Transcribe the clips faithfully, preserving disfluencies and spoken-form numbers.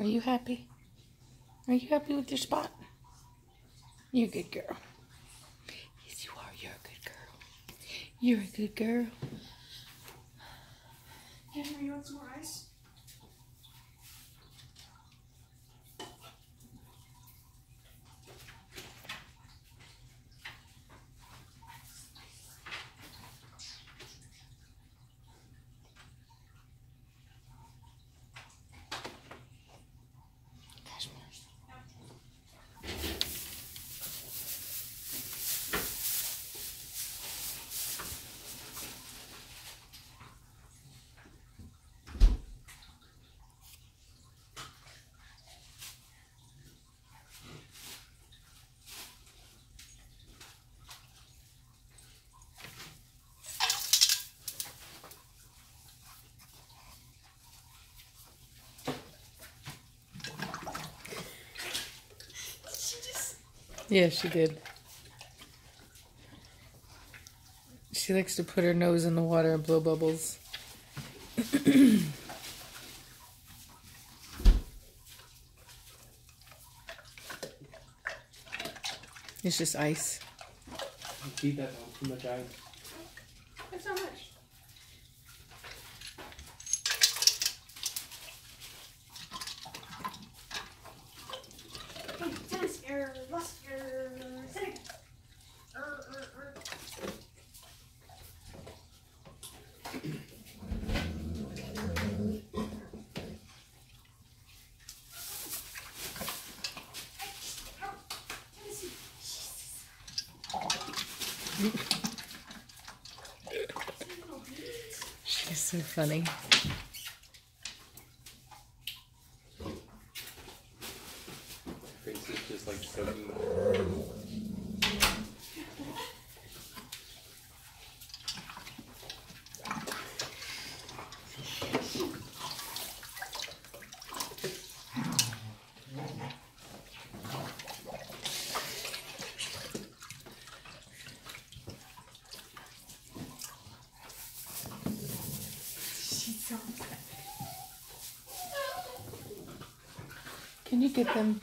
Are you happy? Are you happy with your spot? You're a good girl. Yes, you are. You're a good girl. You're a good girl. Cashmere, you want some more ice? Yeah, she did. She likes to put her nose in the water and blow bubbles. It's just ice. Keep that on too much ice. That's not much. Hey, tennis error, lost error, setting. Er, er, er. She's so funny. Her face is just like soaking. Can you get them?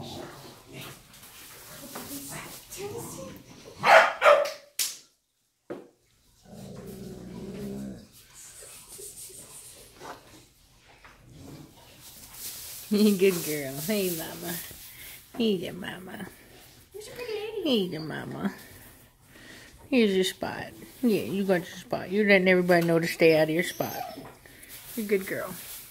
Good girl. Hey, mama. Hey there, mama. Hey there, mama. Here's your spot. Yeah, you got your spot. You're letting everybody know to stay out of your spot. You're a good girl.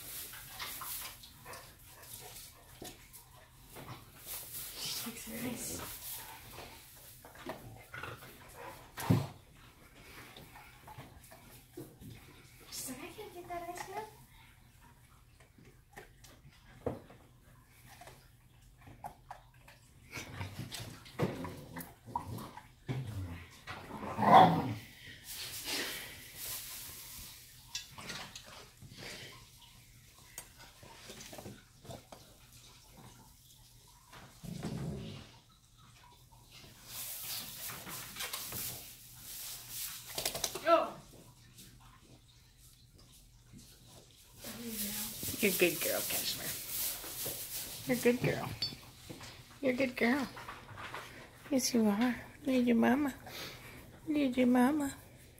You're a good girl, Cashmere. You're a good girl. You're a good girl. Yes, you are. Need your mama. Need your mama.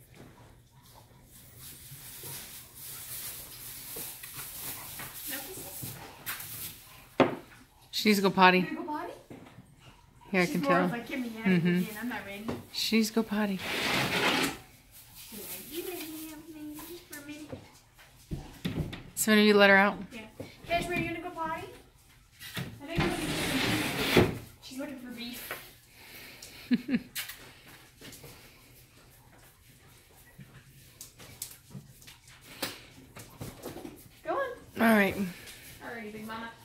She needs to go potty. You go potty? Here, I She's can more tell. of like, get me out Mm-hmm. of here, I'm not ready. She needs to go potty. So when you let her out? Yeah. Cashmere, you gonna go potty? I think she's looking, she's looking for beef. Go on. All right. Alrighty, big mama.